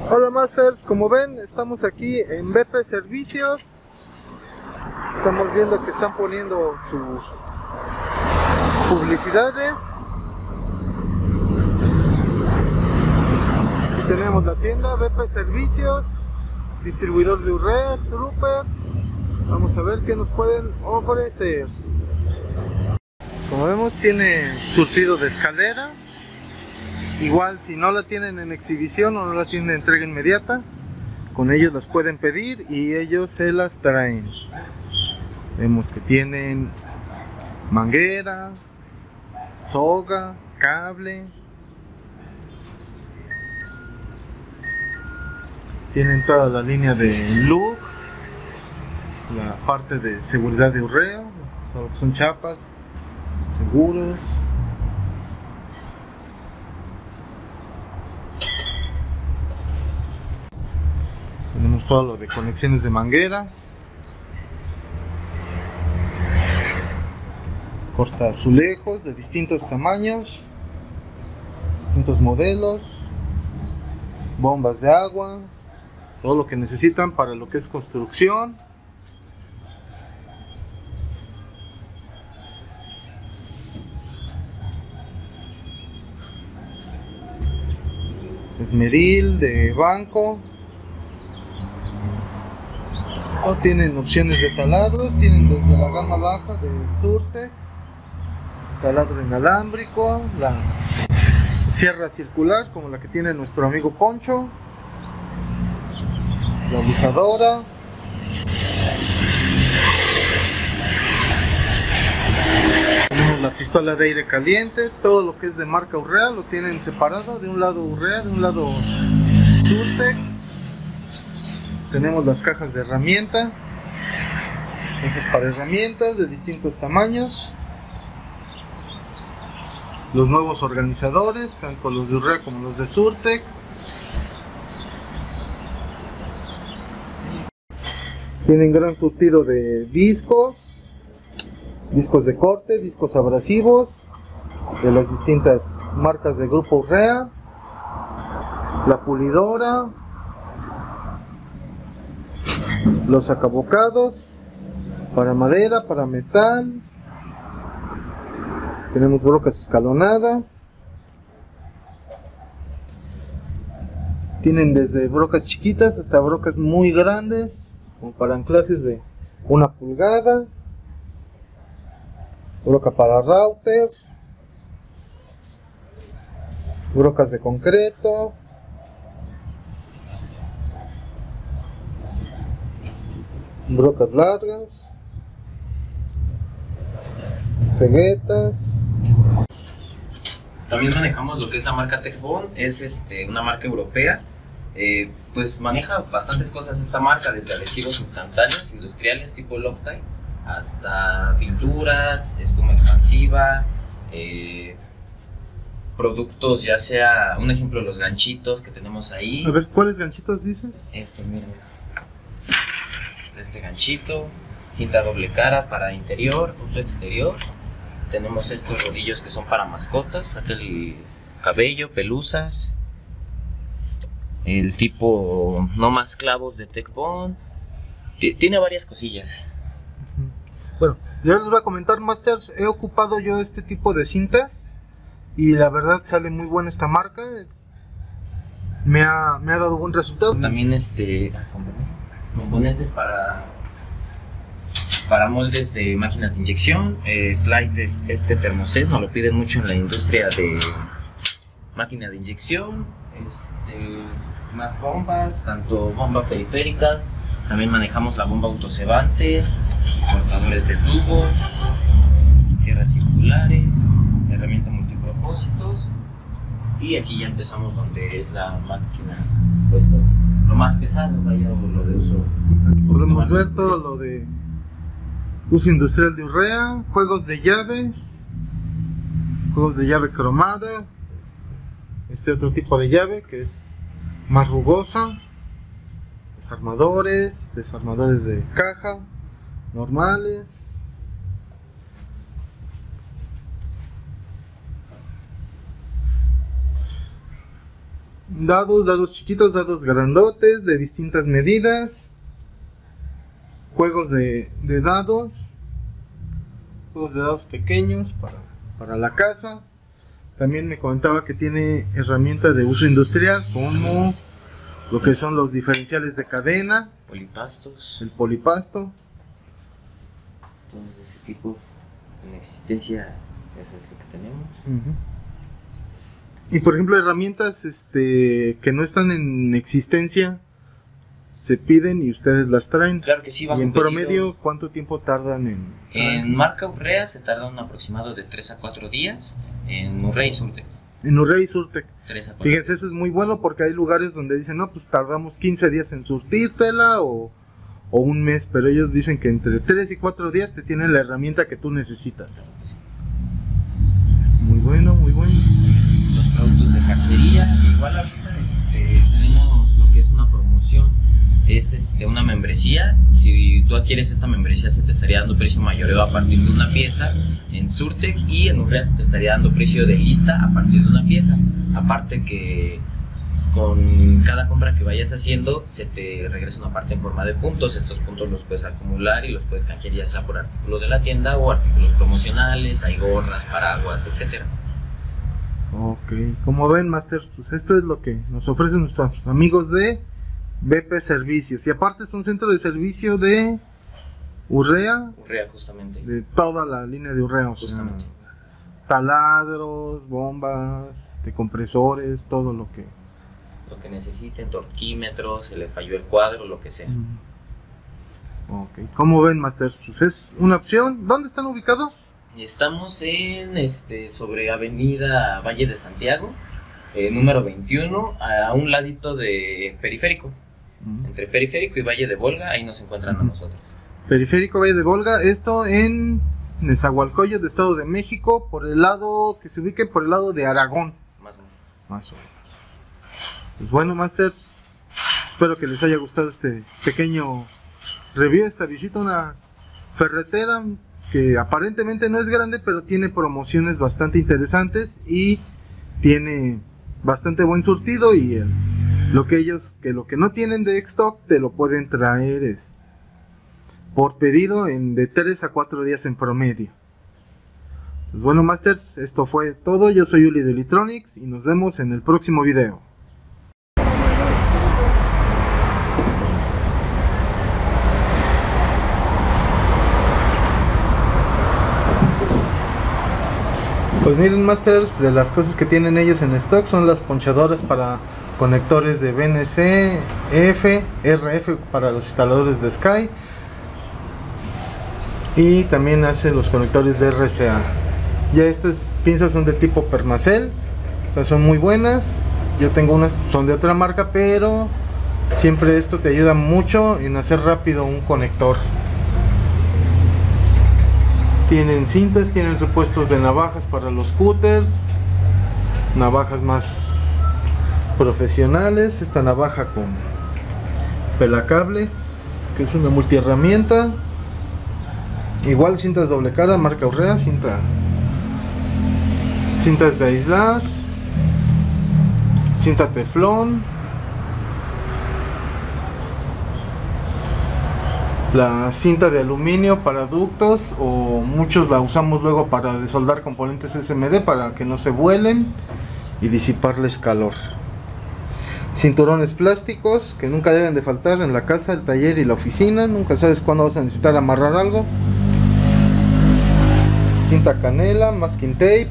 Hola Masters, como ven estamos aquí en BP Servicios. Estamos viendo que están poniendo sus publicidades. Aquí tenemos la tienda BP Servicios, distribuidor de urea, Trooper. Vamos a ver qué nos pueden ofrecer. Como vemos tiene surtido de escaleras. Igual si no la tienen en exhibición o no la tienen en entrega inmediata, con ellos las pueden pedir y ellos se las traen. Vemos que tienen manguera, soga, cable. Tienen toda la línea de look, la parte de seguridad de urea, todo lo que son chapas, seguros. Tenemos todo lo de conexiones de mangueras, corta azulejos de distintos tamaños, distintos modelos, bombas de agua, todo lo que necesitan para lo que es construcción. Esmeril de banco. O tienen opciones de taladros, tienen desde la gama baja de Surtec, taladro inalámbrico, la sierra circular como la que tiene nuestro amigo Poncho, la lijadora, tenemos la pistola de aire caliente. Todo lo que es de marca Urrea lo tienen separado, de un lado Urrea, de un lado Surtec. Tenemos las cajas de herramienta, cajas para herramientas de distintos tamaños, los nuevos organizadores, tanto los de Urrea como los de Surtec. Tienen gran surtido de discos de corte, discos abrasivos de las distintas marcas de grupo Urrea, la pulidora, los sacabocados para madera, para metal. Tenemos brocas escalonadas. Tienen desde brocas chiquitas hasta brocas muy grandes, como para anclajes de 1 pulgada. Broca para router, brocas de concreto, brocas largas, ceguetas. También manejamos lo que es la marca Tecbond, es una marca europea. Pues maneja bastantes cosas esta marca, desde adhesivos instantáneos, industriales tipo Loctite, hasta pinturas, espuma expansiva, productos, ya sea, un ejemplo, los ganchitos que tenemos ahí. A ver, ¿cuáles ganchitos dices? Mira. Este ganchito, cinta doble cara para interior, uso exterior. Tenemos estos rodillos que son para mascotas, aquel cabello, pelusas. El tipo no más clavos de Tecbond. Tiene varias cosillas. Bueno, ya les voy a comentar, Masters. He ocupado yo este tipo de cintas y la verdad sale muy buena esta marca. Me ha dado buen resultado. También componentes para moldes de máquinas de inyección, slides, termoset, nos lo piden mucho en la industria de máquina de inyección. Más bombas, tanto bomba periférica, también manejamos la bomba autocebante, cortadores de tubos, sierras circulares, herramienta multipropósitos, y aquí ya empezamos donde es la máquina, pues lo más pesado, vaya, o lo de uso. Aquí podemos ver todo lo de uso industrial de Urrea, juegos de llave cromada, otro tipo de llave que es más rugosa, desarmadores de caja normales. dados chiquitos, dados grandotes de distintas medidas, juegos de dados, pequeños para la casa. También me comentaba que tiene herramientas de uso industrial como lo que son los diferenciales de cadena, polipastos, el polipasto, todo ese tipo en existencia, eso es lo que tenemos. Y por ejemplo herramientas que no están en existencia se piden y ustedes las traen. Claro que sí, bajo y en pedido. Promedio, ¿cuánto tiempo tardan en marca Urrea se tarda un aproximado de 3 a 4 días, en Urrea y Surtec. En Urrea y Surtec. 3 a 4. Fíjense, eso es muy bueno porque hay lugares donde dicen, no, pues tardamos 15 días en surtírtela o un mes, pero ellos dicen que entre 3 y 4 días te tienen la herramienta que tú necesitas. Muy bueno, muy bueno. Los productos de jarcería, igual ahorita tenemos lo que es una promoción, es una membresía. Si tú adquieres esta membresía se te estaría dando precio mayoreo a partir de una pieza en Surtec, y en Urrea se te estaría dando precio de lista a partir de una pieza. Aparte que con cada compra que vayas haciendo se te regresa una parte en forma de puntos. Estos puntos los puedes acumular y los puedes canjear ya sea por artículo de la tienda o artículos promocionales, hay gorras, paraguas, etcétera. Ok, como ven, Master, pues esto es lo que nos ofrecen nuestros amigos de BP Servicios. Y aparte es un centro de servicio de Urrea. Urrea, justamente. De toda la línea de Urrea. Justamente. Taladros, bombas, compresores, todo lo que necesiten, torquímetros, se le falló el cuadro, lo que sea. Ok, como ven, Master, pues es una opción. ¿Dónde están ubicados? Estamos en sobre Avenida Valle de Santiago, número 21, a un ladito de Periférico. Entre Periférico y Valle de Volga, ahí nos encuentran a nosotros. Periférico, Valle de Volga, esto en Nezahualcóyotl, de Estado de México, por el lado que se ubique por el lado de Aragón. Más o menos. Más o menos. Pues bueno, Masters, espero que les haya gustado este pequeño review, esta visita a una ferretera que aparentemente no es grande, pero tiene promociones bastante interesantes y tiene bastante buen surtido, y lo que no tienen de stock te lo pueden traer por pedido en de 3 a 4 días en promedio. Pues bueno, Masters, esto fue todo. Yo soy Uli de Litronics y nos vemos en el próximo video. Pues miren, Masters, de las cosas que tienen ellos en stock son las ponchadoras para conectores de BNC, RF para los instaladores de Sky, y también hace los conectores de RCA. Ya estas pinzas son de tipo Permacell, estas son muy buenas. Yo tengo unas, son de otra marca, pero siempre esto te ayuda mucho en hacer rápido un conector. Tienen cintas, tienen repuestos de navajas para los cutters, navajas más profesionales, esta navaja con pelacables, que es una multiherramienta, igual cintas doble cara, marca Urrea, cintas de aislar, cinta teflón, la cinta de aluminio para ductos, o muchos la usamos luego para desoldar componentes SMD para que no se vuelen y disiparles calor. Cinturones plásticos que nunca deben de faltar en la casa, el taller y la oficina, nunca sabes cuándo vas a necesitar amarrar algo. Cinta canela, masking tape,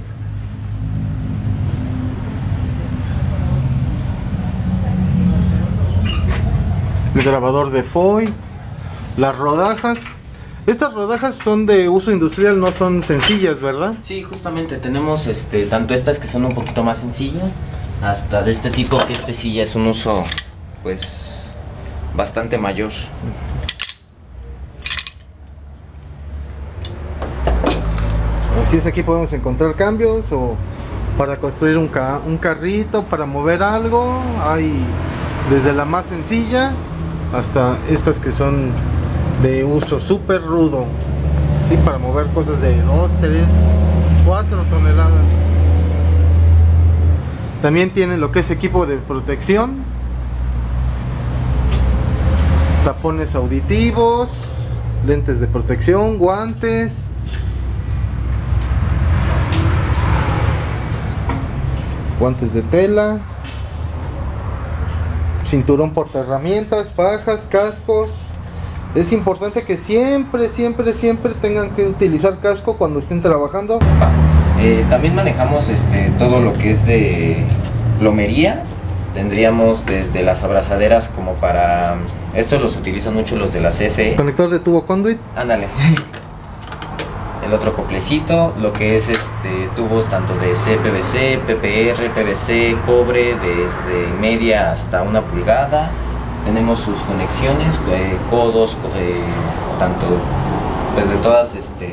el grabador de foil, las rodajas. Estas rodajas son de uso industrial, no son sencillas, ¿verdad? Sí, justamente tenemos tanto estas que son un poquito más sencillas, hasta de este tipo, que sí ya es un uso pues bastante mayor. Así es, aquí podemos encontrar cambios o para construir un carrito, para mover algo. Hay desde la más sencilla hasta estas que son de uso súper rudo, ¿sí? Para mover cosas de 2, 3, 4 toneladas. También tienen lo que es equipo de protección, tapones auditivos, lentes de protección, guantes, guantes de tela, cinturón portaherramientas, fajas, cascos. Es importante que siempre tengan que utilizar casco cuando estén trabajando. También manejamos todo lo que es de plomería. Tendríamos desde las abrazaderas como para... Estos los utilizan mucho los de la CFE. Conector de tubo conduit. Ándale. El otro coplecito, lo que es tubos tanto de CPVC, PPR, PVC, cobre, desde media hasta 1 pulgada. Tenemos sus conexiones, codos, tanto pues de todas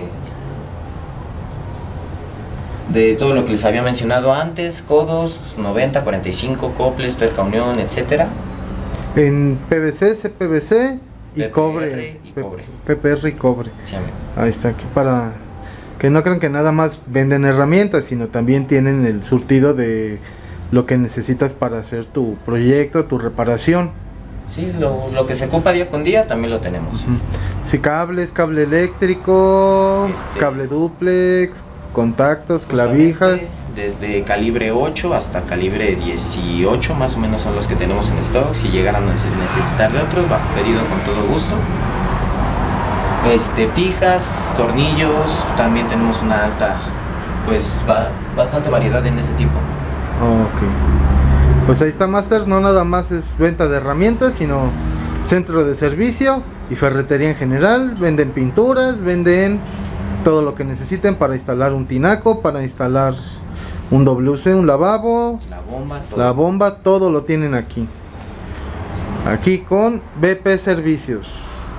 de todo lo que les había mencionado antes, codos, 90, 45, coples, tuerca unión, etcétera. En PVC, CPVC y PPR cobre. y cobre. PPR y cobre. Sí, amigo. Ahí está, aquí para que no crean que nada más venden herramientas, sino también tienen el surtido de lo que necesitas para hacer tu proyecto, tu reparación. Sí, lo que se ocupa día con día también lo tenemos. Sí, cables, cable eléctrico, cable duplex, contactos, clavijas. Desde calibre 8 hasta calibre 18 más o menos son los que tenemos en stock. Si llegaran a necesitar de otros, bajo pedido con todo gusto. Pijas, tornillos, también tenemos una alta, pues bastante variedad en ese tipo. Ok. Pues ahí está, Master. No nada más es venta de herramientas, sino centro de servicio y ferretería en general. Venden pinturas, venden todo lo que necesiten para instalar un tinaco, para instalar un WC, un lavabo, la bomba, todo lo tienen aquí. Aquí con BP Servicios.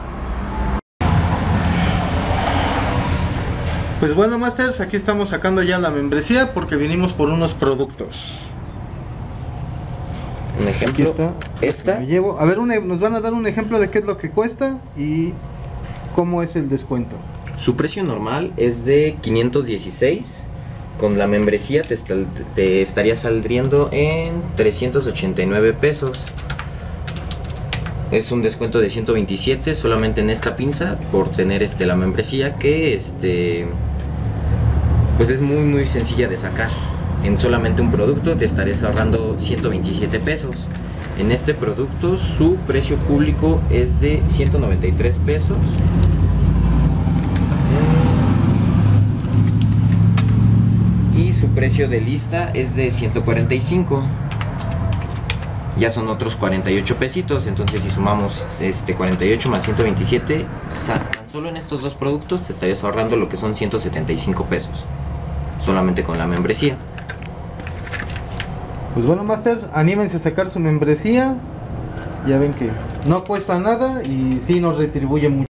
Pues bueno, Masters, aquí estamos sacando ya la membresía porque vinimos por unos productos. Un ejemplo, aquí está, me llevo. A ver, nos van a dar un ejemplo de qué es lo que cuesta y cómo es el descuento. Su precio normal es de 516. Con la membresía te estaría saldriendo en 389 pesos. Es un descuento de 127 solamente en esta pinza por tener la membresía, que pues es muy sencilla de sacar. En solamente un producto te estarías ahorrando 127 pesos. En este producto su precio público es de 193 pesos. Y su precio de lista es de 145. Ya son otros 48 pesitos. Entonces si sumamos 48 más 127, tan solo en estos dos productos te estarías ahorrando lo que son 175 pesos solamente con la membresía. Pues bueno, Masters, anímense a sacar su membresía. Ya ven que no cuesta nada y sí nos retribuye mucho.